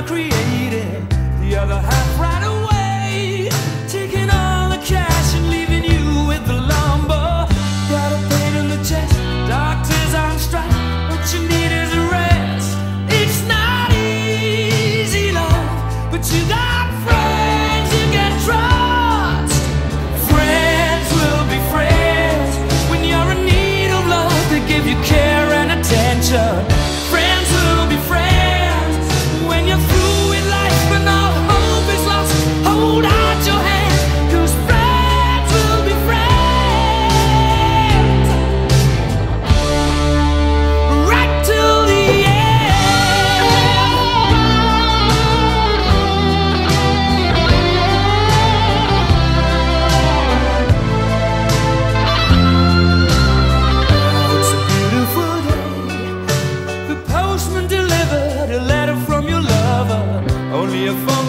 I created, the other half right away, taking all the cash and leaving you with the lumber. Got a pain in the chest, doctors on strike, what you need is a rest. It's not easy, love, but you got friends you can trust. Friends will be friends when you're in need of love. They give you care and attention. Friends will be friends when you're through with life and all hope is lost. Hold out your hand, 'cause friends will be friends right till the It's a beautiful day. The postman delivered a letter from your lover, only a phone